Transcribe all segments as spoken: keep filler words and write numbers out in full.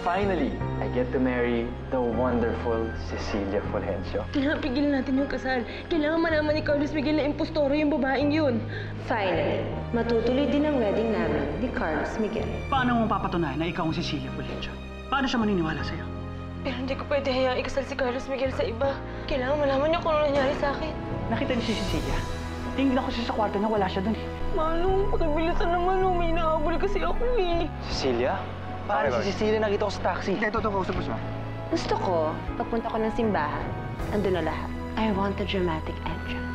finally, I get to marry the wonderful Cecilia Fulgencio. Kailangan pigilan natin yung kasal. Kailangan malaman ni Carlos Miguel na impostoro yung babaeng yun. Finally, matutuloy din ang wedding namin ni Carlos Miguel. Paano mo papatunayan na ikaw ang Cecilia Fulgencio? Paano siya maniniwala sa'yo? Pero hindi ko pwede hayaan ikasal si Carlos Miguel sa iba. Kailangan malaman niya kung ano nangyari sa akin. Nakita niyo si Cecilia? Tingnan ko siya sa kwarto niya, wala siya dun eh. Manong, pakibilisan naman nung may inahabol kasi ako eh. Cecilia? Paano si Cecilia nakita ko sa taxi? Hindi, totoo kausap mo siya. Gusto ko, pagpunta ko ng simbahan, andun na lahat. I want a dramatic entrance.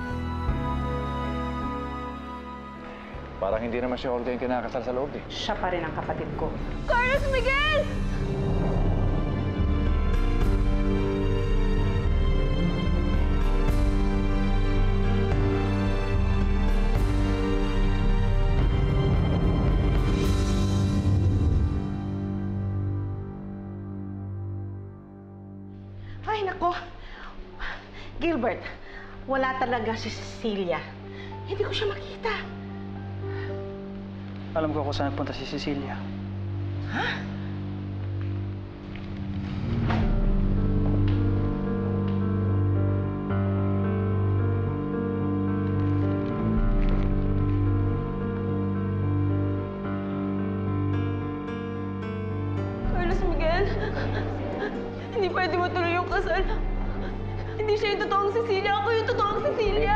Parang hindi naman siya order yung kinakasal sa loob eh. Siya pa rin ang kapatid ko. Carlos Miguel! Ay, nako. Gilbert, wala talaga si Cecilia. Hindi ko siya makita. Alam ko kung saan nagpunta si Cecilia. Ha? Carlos Miguel, hindi pwede matuloy yung kasal. Hindi siya yung totoong Cecilia. Ako yung totoong Cecilia.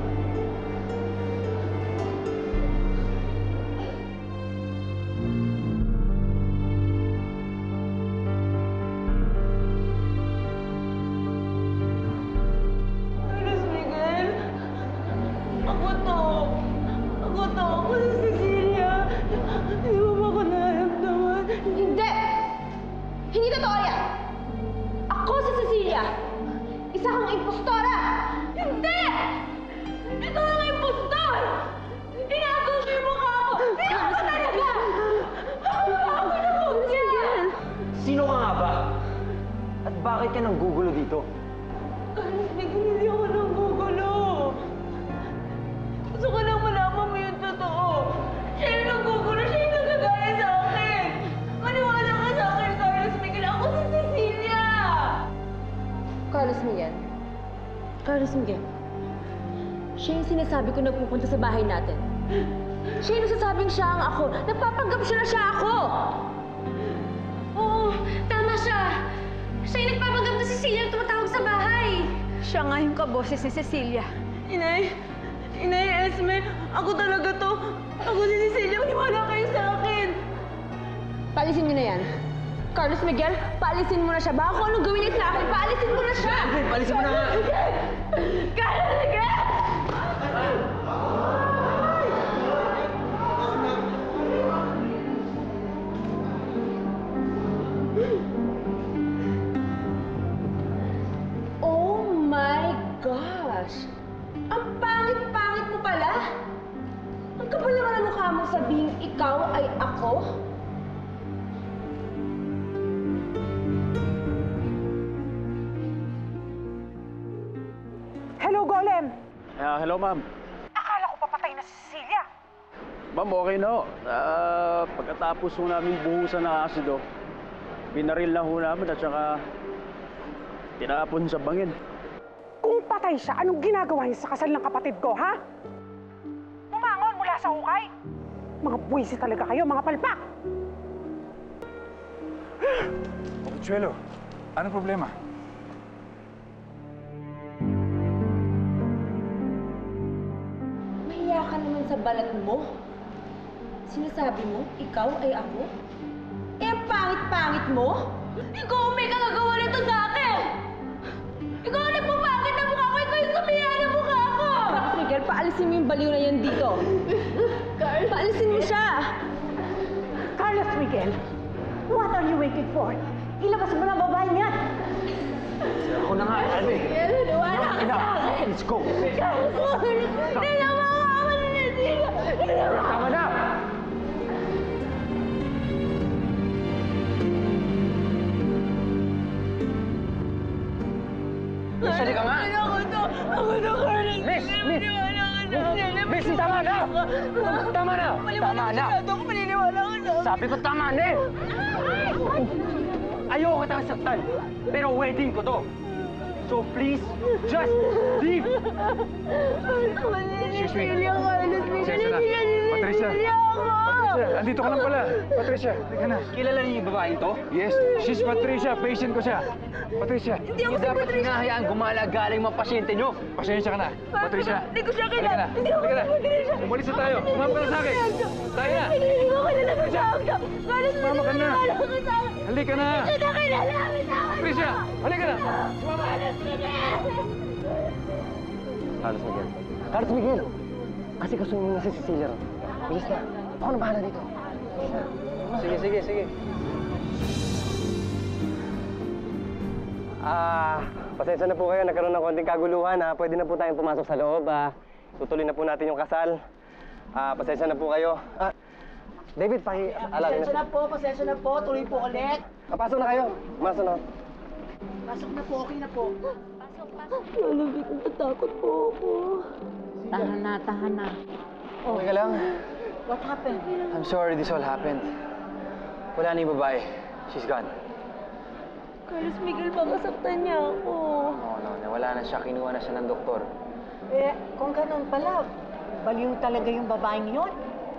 Carlos Miguel, ako to. Ako to. Ako si Cecilia. Hindi mo ba ako naramdaman? Hindi! Hindi totoo yan! Ako si Cecilia! Isa kang impostora! Hindi! Ikaw ang impostor! Inagaw mo yung mukha ko! Hindi ako talaga! Ako ako na niya! Sino ka nga ba? At bakit ka nang gugulo dito? Carlos Miguel, hindi ako nanggugulo. Gusto ko lang malaman mo yung totoo. Siya yung nanggugulo, siya yung nagagaya sa akin. Maniwala ka sa akin, Carlos Miguel. Ako si Cecilia! Carlos Miguel. Carlos Miguel. Siya yung sinasabi ko nagpupunta sa bahay natin. Siya yung nasasabing siya ang ako. Nagpapanggap siya na siya ako! Oo, tama siya. Siya yung nagpapanggap na Cecilia ang tumatawag sa bahay. Siya nga yung kaboses ni Cecilia. Inay, Inay Esme, ako talaga to. Ako si Cecilia, maniwala kayo sa akin. Paalisin niyo na yan. Carlos Miguel, paalisin mo na siya. Baka kung anong gawin niya sa akin, paalisin mo na siya! Palisin mo na nga! Carlos Miguel! Oh my gosh! Ang pangit-pangit mo pala! Ang kapal naman ang mukha mo sabihing ikaw ay ako? Hello, Golem! Ah, hello, ma'am. Akala ko papatay na si Cecilia. Ma'am, okay na ho. Ah, pagkatapos ho namin buhusan ng asido, binaril na ho namin at saka tinapon sa bangin. Kung patay siya, anong ginagawa niya sa kasal ng kapatid ko, ha? Bumangon mula sa hukay! Mga buwisi talaga kayo, mga palpak! Consuelo, ano problema? Mahiya ka naman sa balat mo. Sinasabi mo, ikaw ay ako? Eh, ang pangit-pangit mo? Ikaw ang may kagagawa nito sa akin! Ikaw ang nagpapakit na mukha ko! Ikaw yung sumiya na mukha ko! Carlos Miguel, paalisin mo yung baliw na yan dito. Paalisin mo siya! Carlos Miguel, what are you waiting for? Ilabas mo na babae niyan! Ako na nga, ano eh. Naniwala ka sa akin! Let's go! Dalawa ka ako na nasila! Tama na! Miss, halika nga! Ako to! Ako to, Carlos! Miss! Miss! Maniwala ka sa akin! Miss, tama na! Tama na! Tama na! Ako maniniwala ka sa akin! Sabi ko tama na eh! Ayoko kitang saktan, pero wedding ko to. So please, just leave! Excuse me. Pasensya na. Patricia. Patricia, andito ka lang pala. Patricia, halika na. Kilala niyo yung babaeng to? Yes, she's Patricia. Patient ko siya. Patricia, Hindi ako dapat hinahayaan gumala galing mga pasyente niyo. pasensya ka na. Patricia, Hindi ko siya halika na. Hindi ako Halika na. Patricia. Umalis na tayo. Sumama ka na sa akin. Tayo na. Hindi ko kilala ko siya. Carlos, Sumama ka na. kilala ko siya. Halika na. Hindi ko kilala ko siya. Patricia, halika na. Sumama ka. Carlos Miguel. Carlos Miguel! Kasi gusto mo na si Cecilia ron. Bilis na. Ako na bahala dito. Bilis na. Sige, sige, sige. Ah, pasensya na po kayo. Nagkaroon ng konting kaguluhan, ha. Pwede na po tayong pumasok sa loob, ha. Tutuloy na po natin yung kasal. Ah, pasensya na po kayo. Ah, David, paki... Alala Pasensya na po, pasensya na po. Tuloy po ulit. Ah, Pasok na kayo. Pasok na. Pasok na po, okay na po. Lolo, Vic, natatakot po ako. Tahan na, tahan na. Okay ka lang? What happened? I'm sorry this all happened. Wala na yung babae. She's gone. Carlos Miguel, baka saktan niya ako. No, no, nawala na siya. Kinuha na siya ng doktor. Eh, kung ganun pala, baliw talaga yung babaeng yun.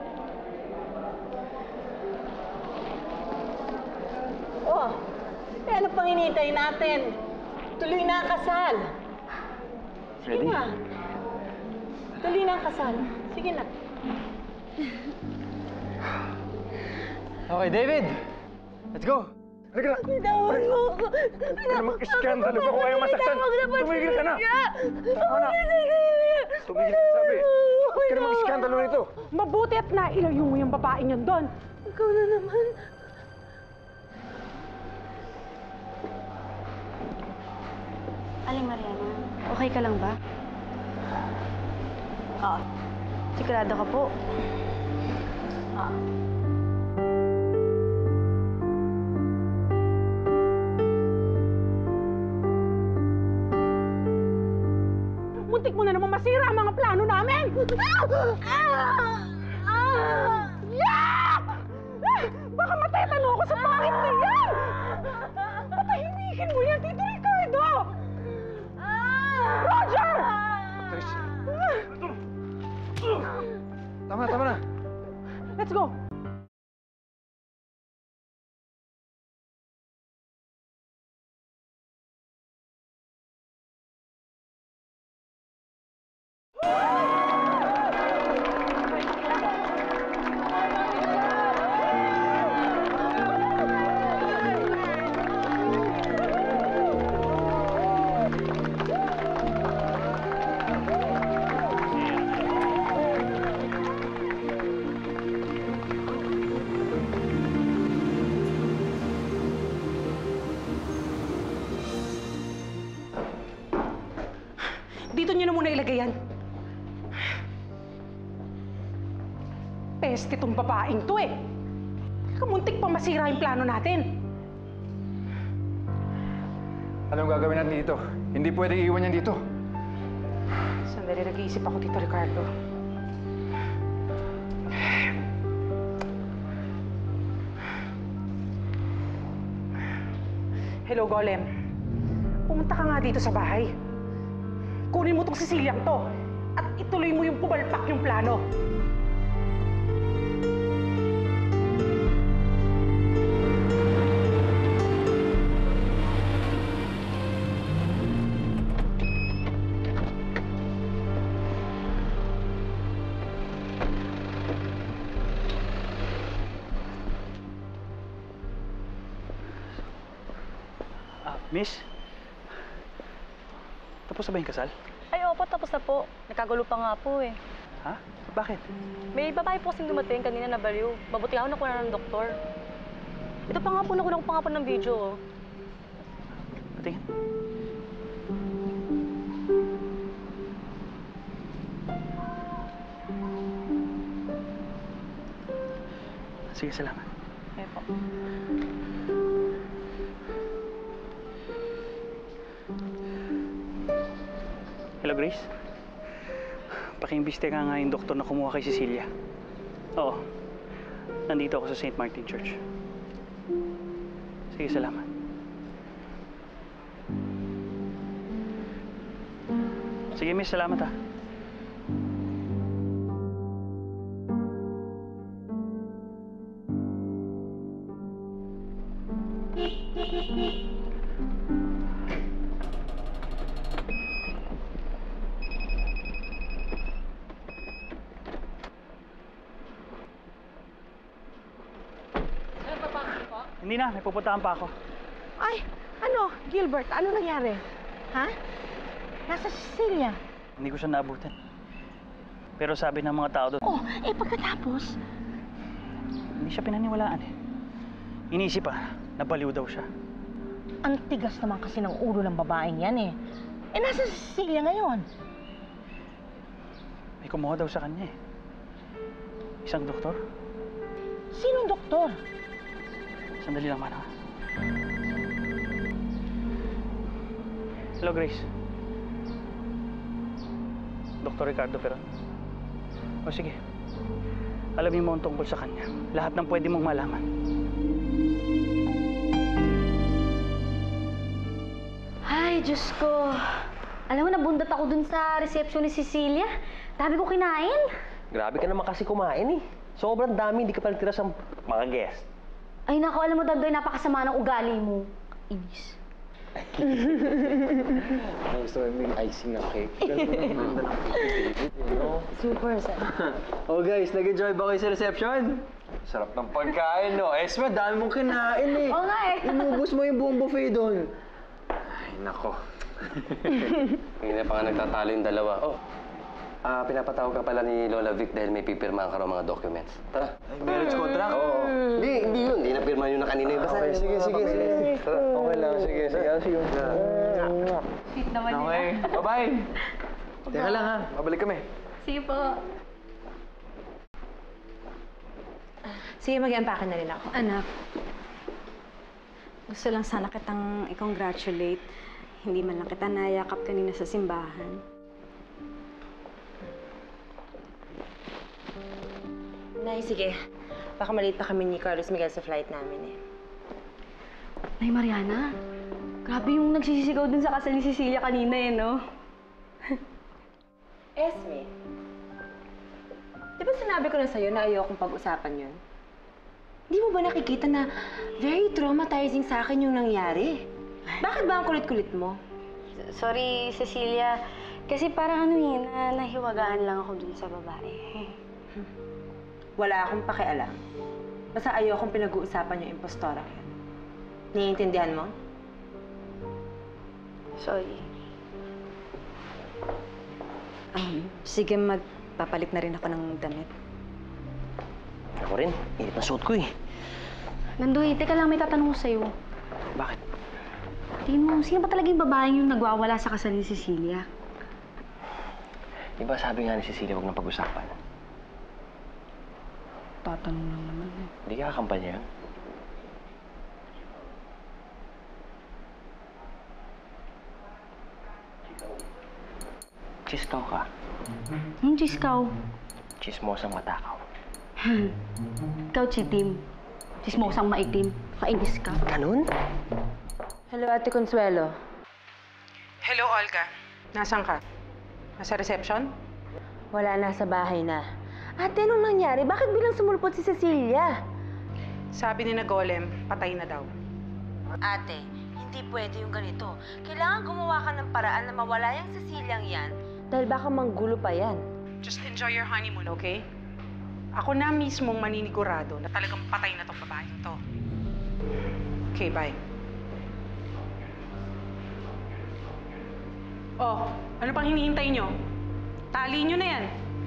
Oh, eh ano pang hinihintay natin? Tuloy na ang kasal. Ready? Sige na. Tuloy na ang kasal. Sige na. Okay, David! Let's go! Halika na. Bitawan mo ako. Huwag ka na mag-iskandalo. Kung ayaw masaktan, tumigil ka na. Tama na. Tumigil ka, sabi. Huwag ka na mag-iskandalo nito. Mabuti at nailayo mo yung babaeng yun doon. Ikaw na naman. Aling Mariana, okay ka lang ba? Oo. Sigurado ka po. Oo. Muntik mo na naman masira ang mga plano namin! Yeah! Baka matetano ako sa pangit na yan! Patahimikin mo yan, Tito Ricardo! Roger! Patricia. Tama na, tama na. Let's go! Dito niyo na muna ilagay yan. Peste tong babaeng to eh. Kamuntik pa masira yung plano natin. Anong gagawin natin dito? Hindi pwedeng iwan yan dito. Sandali, nag-iisip ako, Tito Ricardo. Hello, Golem. Pumunta ka nga dito sa bahay. Kunin mo tong Ceciliang to at ituloy mo yung pumalpak yung plano. Ah, miss? Tapos na ba yung kasal? Ay, opo, tapos na po. Nagkagulo pa nga po eh. Ha? Bakit? May babae po kasing dumating kanina na baliw. Mabuti ako nakuha ng doktor. Ito pa nga po, nakuha ko pa nga po ng video. Oh. Patingin. Sige, salamat. Okay po. Hello, Grace? Pakiimbestiga nga yung doktor na kumuha kay Cecilia. Oo. Nandito ako sa Saint Martin Church. Sige, salamat. Sige, miss. Salamat ha. Hindi na, may pupuntahan pa ako. Ay, ano, Gilbert, ano nangyari? Ha? Nasa Sicilia. Hindi ko siya naabutan. Pero sabi ng mga tao doon, Oh, eh pagkatapos, hindi siya pinaniwalaan eh. Inisip pa, nabaliw daw siya. ang tigas naman kasi ng ulo ng babaeng yan eh. Eh, nasa Sicilia ngayon. May kumuha daw sa kanya eh. Isang doktor. Sinong doktor? Sandali lang, Manang. Hello, Grace. Doktor Ricardo Peron. O sige. Alamin mo ang tungkol sa kanya. Lahat ng pwede mong malaman. Ay, Diyos ko. Alam mo, nabundat ako dun sa reception ni Cecilia. Dami ko kinain. Grabe ka naman kasi kumain eh. Sobrang dami, hindi ka pala tira sa mga guest. Ay, nako, alam mo, Dandoy, napakasama ng ugali mo. Inis. Gusto mo yung icing ng cake. Ganda ng cake, Super, sir. Oh guys, nag-enjoy ba kayo sa reception? Sarap ng pagkain, no? Esme, dami mong kinain eh. Oo nga eh. Inubos mo yung buong buffet doon. Ay, nako. Ngayon na pa nga nagtatalo yung dalawa. Oh, ah, pinapatawag ka pala ni Lola Vic dahil may pipirmahan ka raw mga documents. Tara. Ay, marriage contract? Oo. Hindi, hindi yun. Hindi napirma yun na kanina yung basta. Okay, sige, sige, sige. Tara, okay lang. Sige, sige. Sige. Sweet naman Okay, bye-bye. Teka lang ha, babalik kami. Sige po. Sige, mag-i-unpack na rin ako. Anak, gusto lang sana kitang i-congratulate. Hindi man lang kita nayakap kanina sa simbahan. Nay, sige. Baka maliit pa kami ni Carlos Miguel sa flight namin eh. Nay Mariana, grabe yung nagsisisigaw dun sa kasal ni Cecilia kanina eh, no? Esme, di ba sinabi ko na sa'yo na ayokong pag-usapan yun? Di mo ba nakikita na very traumatizing sa akin yung nangyari? Bakit ba ang kulit-kulit mo? Sorry, Cecilia. Kasi parang ano eh, na nahiwagaan lang ako dun sa babae. Wala akong pakialam. Basta ayokong pinag-uusapan yung impostora yun. Naiintindihan mo? Sorry. Um, sige, magpapalit na rin ako ng damit. Ako rin. Init na suot ko eh. Nandoy, teka lang, may tatanong ko sa'yo. Bakit? Tingin mo, sino ba talaga yung babaeng yung nagwawala sa kasal ni Cecilia? Di ba sabi nga ni Cecilia huwag na pag-usapan? Tatanong lang naman eh. Hindi ka kakampanya yun? Chisikaw ka. Yung Chiskaw. Chismosang matakaw. Ikaw, Chitim. Chismosang maitim. Kainis ka. Ganun? Hello, Ate Consuelo. Hello, Olga. Nasaan ka? Nasa reception? Wala na sa bahay na. Ate, anong nangyari? Bakit bilang sumulpot si Cecilia? Sabi ni na Golem, patay na daw. Ate, hindi pwede yung ganito. Kailangan gumawa ka ng paraan na mawala yung Ceciliang yan dahil baka manggulo pa yan. Just enjoy your honeymoon, okay? Ako na mismong maninigurado na talagang patay na tong babaeng to. Okay, bye. Oh, ano pang hinihintay nyo? Tali nyo na yan.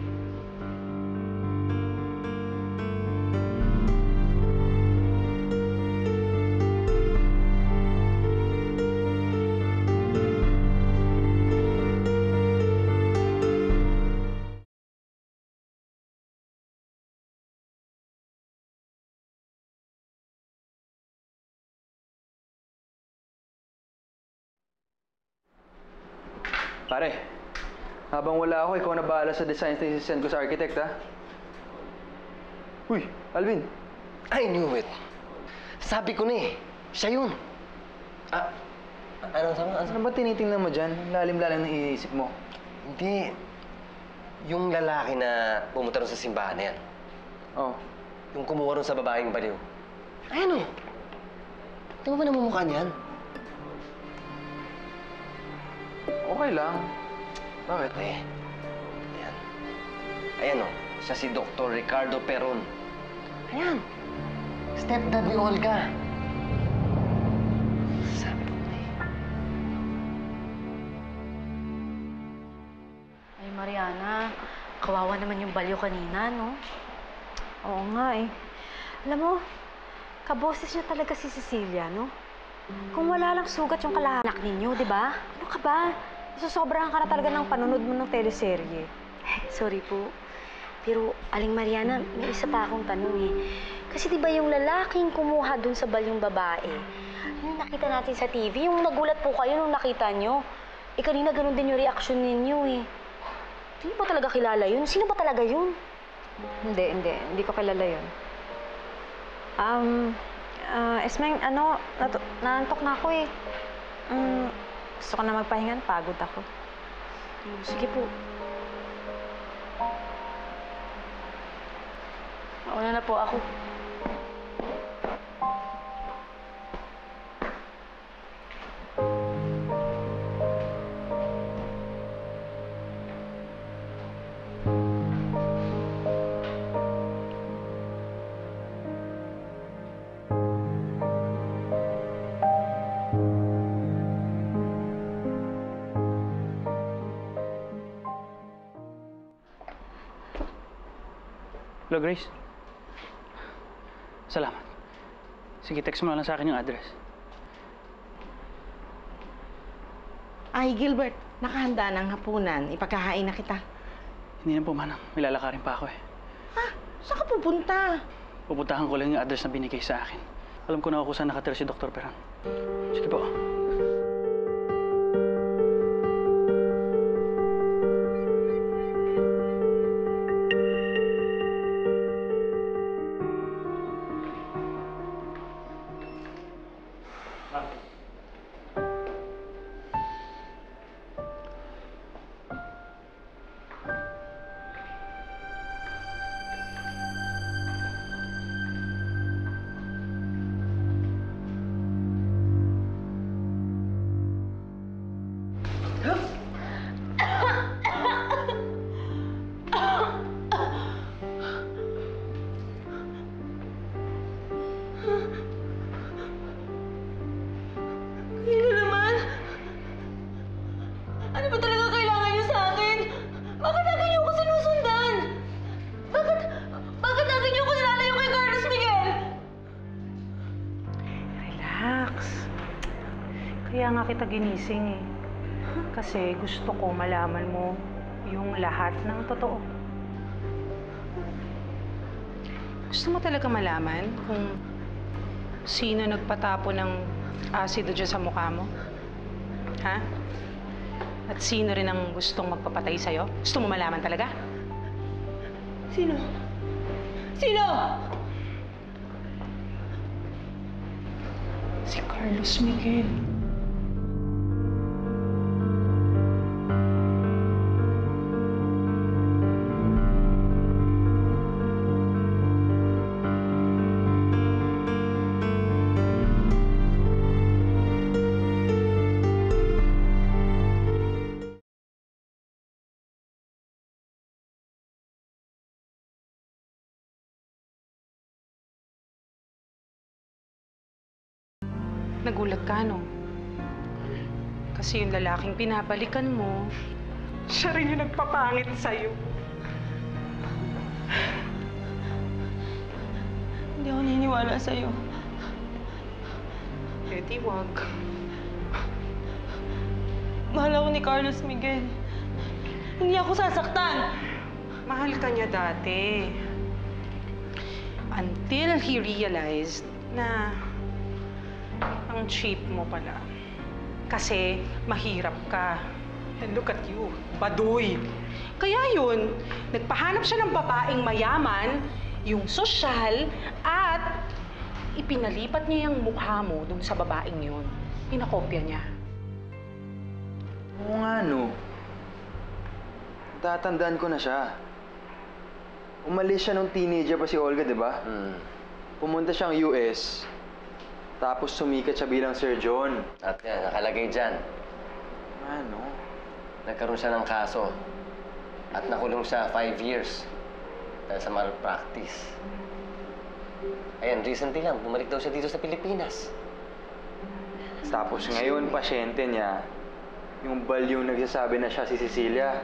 Pare, habang wala ako, ikaw na bahala sa designs na isi-send ko sa architect, ha? Uy, Alvin. I knew it. Sabi ko na eh. Siya yun. Ah, anong sama? Ano ba tinitingnan mo dyan? Lalim-lalim ng iisip mo. Hindi. Yung lalaki na pumunta rin sa simbahan na yan. Oh. Yung kumuha rin sa babaeng baliw. Ayan o. Di mo ba namumukha niyan? Okay lang. Bakit? Eh, ayan. Ayan o. Siya si Doctor Ricardo Peron. Ayan. Stepdad ni Olga. Sabi ko na eh. Ay, Mariana, kawawa naman yung baliw kanina, no? Oo nga eh. Alam mo, kaboses niya talaga si Cecilia, no? Kung wala lang sugat yung kalahanak ninyo, di ba? Ano ka ba? Nasusobrahan ka na talaga ng panunod mo ng teleserye. Sorry po. Pero, Aling Mariana, may isa pa akong tanong eh. Kasi di ba yung lalaking kumuha dun sa balyong babae, yung nakita natin sa T V, yung nagulat po kayo nung nakita nyo. Eh, kanina ganun din yung reaction ninyo eh. Hindi ba talaga kilala yun? Sino ba talaga yun? Hindi, hindi. Hindi ko kilala yun. Um, uh, Esmeng, ano, natu- naantok na ako eh. Um, gusto ko na magpahingan, pagod ako. Sige po. Mauna na po ako. Hello, Grace. Salamat. Sige, text mo na lang sa akin yung address. Ay, Gilbert, nakahanda ng hapunan. Ipagkahain na kita. Hindi na po, manang. May lalakarin pa ako eh. Ha? Saan ka pupunta? Pupuntahan ko lang yung address na binigay sa akin. Alam ko na kung saan nakatira si Doctor Peron. Sige po. Kaya naman? Ano ba talaga kailangan niyo sa akin? Bakit lagi niyo ako sinusundan? Bakit, bakit lagi niyo ako nilalayo kay Carlos Miguel? Relax. Kaya nga kita ginising eh. Kasi gusto ko malaman mo yung lahat ng totoo. Gusto mo talaga malaman kung sino nagpatapo ng asido dyan sa mukha mo? Ha? At sino rin ang gustong magpapatay sa'yo? Gusto mo malaman talaga? Sino? Sino? Si Carlos Miguel. Nagulat ka, no? Kasi yung lalaking pinabalikan mo, siya rin yung nagpapangit sa'yo. Hindi ako naniniwala sa'yo. Eh di wag. Mahal ako ni Carlos Miguel. Hindi ako sasaktan. Mahal ka niya dati. Until he realized na ang cheap mo pala. Kasi mahirap ka. And look at you, baduy. Kaya yun, nagpahanap siya ng babaeng mayaman, yung sosyal, at ipinalipat niya yung mukha mo dun sa babaeng yun. Pinakopya niya. Oo nga, no. Tatandaan ko na siya. Umalis siya nung teenager pa si Olga, di ba? Hmm. Pumunta siyang U S, tapos sumikat siya bilang surgeon. At yan, nakalagay dyan. Ano? Nagkaroon siya ng kaso. At nakulong siya five years. Dahil sa malpractice. Ayan, recently lang, bumalik daw siya dito sa Pilipinas. Tapos ngayon, pasyente niya, yung balyong nagsasabi na siya si Cecilia.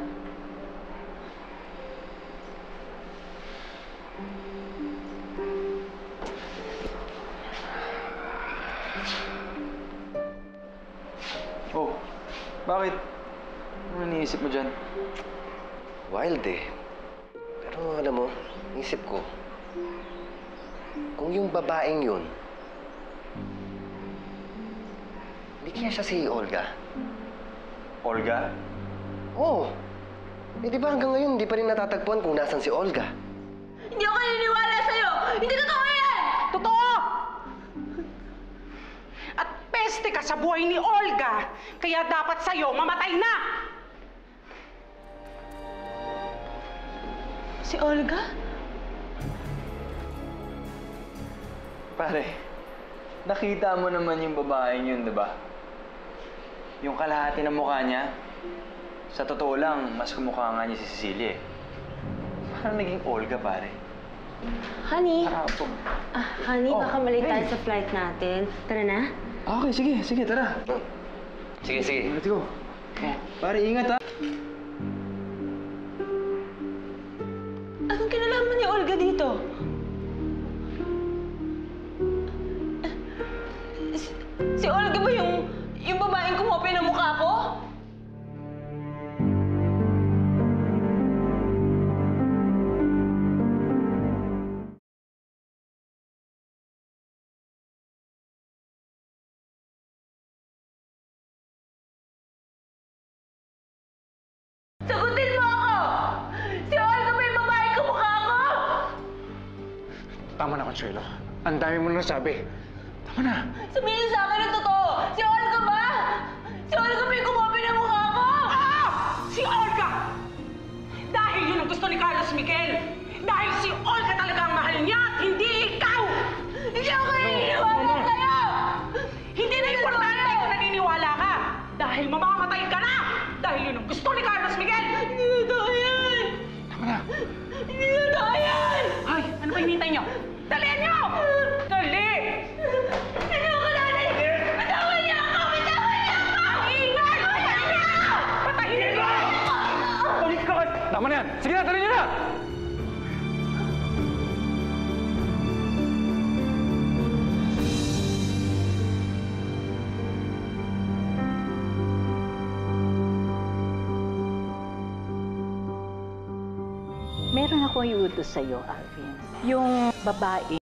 Oh, bakit? Ano iniisip mo dyan? Wild eh. Pero alam mo, isip ko, kung yung babaeng yun, hindi kaya siya si Olga. Olga? Oo. Eh di ba hanggang ngayon hindi pa rin natatagpuan kung nasan si Olga? Hindi ako naniniwala sa'yo! Hindi totoo yan! Totoo! At peste ka sa buhay ni Olga, kaya dapat sa'yo mamatay na! Si Olga? Pare, nakita mo naman yung babaeng yun, di ba? Yung kalahati ng mukha niya, sa totoo lang, mas kumukha nga niya si Cecilia eh. Parang naging Olga, pare. Honey, Parapo. ah, honey, Oh, baka malate tayo hey. sa flight natin. Tara na. Okay, sige, sige, tara. Sige, sige. Let's go. Oh, pare, ingat ha. Anong kinalaman ni Olga dito? Si, si Olga ba yung, yung babaeng kumopya ng mukha ko? Sagutin mo ako! Si Olga ba yung babaeng kumukha ko? Tama na, Consuelo. Ang dami mo na nasabi. Tama na. Sabihin niyo sa akin ang totoo! Si Olga ba? Si Olga ba yung kumopya ng mukha ko? Ah! Si Olga! Dahil yun ang gusto ni Carlos Miguel! Dahil si Olga talaga ang mahal niya at hindi ikaw! Hindi ako naniniwala sa'yo! Hindi na importante kung naniniwala ka! Dahil mamamatay ka na! Dahil yun ang gusto ni Carlos Miguel! Hindi totoo yan! Tama na. Hindi totoo yan! Ay, ano ba hinintay niyo? Dalihan niyo! Dali! Ayoko na! Bitawan niyo ako! Bitawan niyo ako! Ingay! Patayin niyo! Patayin niyo! Balik ka ka. Tama na yan. Sige na, tali niyo na. Meron ako iutos sa'yo, Alvin. Yung babae